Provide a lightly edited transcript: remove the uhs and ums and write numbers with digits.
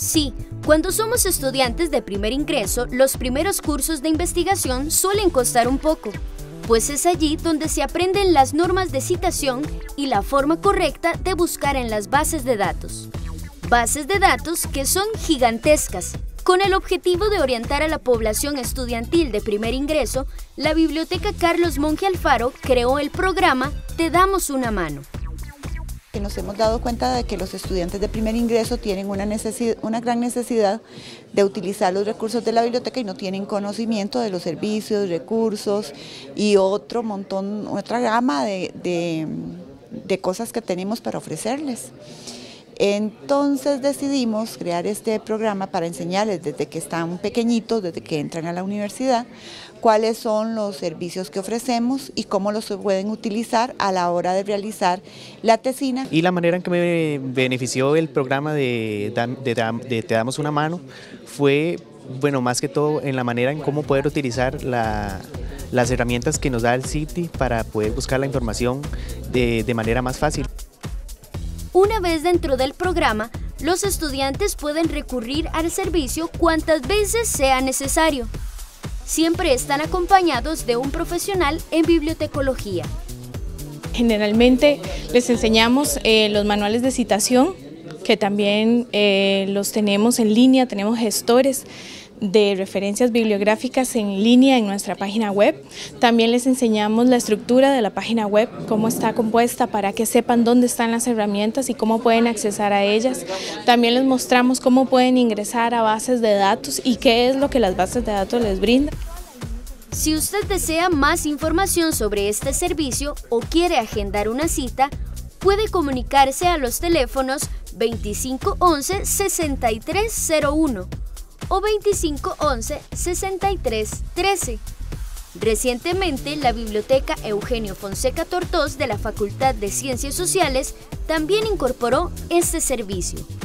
Sí, cuando somos estudiantes de primer ingreso, los primeros cursos de investigación suelen costar un poco, pues es allí donde se aprenden las normas de citación y la forma correcta de buscar en las bases de datos. Bases de datos que son gigantescas. Con el objetivo de orientar a la población estudiantil de primer ingreso, la Biblioteca Carlos Monge Alfaro creó el programa Te damos una mano. Nos hemos dado cuenta de que los estudiantes de primer ingreso tienen una gran necesidad de utilizar los recursos de la biblioteca y no tienen conocimiento de los servicios, recursos y otra gama de cosas que tenemos para ofrecerles. Entonces decidimos crear este programa para enseñarles desde que están pequeñitos, desde que entran a la universidad, cuáles son los servicios que ofrecemos y cómo los pueden utilizar a la hora de realizar la tesina. Y la manera en que me benefició el programa de Te damos una mano fue, bueno, más que todo en la manera en cómo poder utilizar las herramientas que nos da el CIPTI para poder buscar la información de manera más fácil. Una vez dentro del programa, los estudiantes pueden recurrir al servicio cuantas veces sea necesario. Siempre están acompañados de un profesional en bibliotecología. Generalmente les enseñamos los manuales de citación, que también los tenemos en línea, tenemos gestores de referencias bibliográficas en línea en nuestra página web. También les enseñamos la estructura de la página web, cómo está compuesta para que sepan dónde están las herramientas y cómo pueden accesar a ellas. También les mostramos cómo pueden ingresar a bases de datos y qué es lo que las bases de datos les brindan. Si usted desea más información sobre este servicio o quiere agendar una cita, puede comunicarse a los teléfonos 2511-6301 o 2511-6313. Recientemente, la Biblioteca Eugenio Fonseca Tortós de la Facultad de Ciencias Sociales también incorporó este servicio.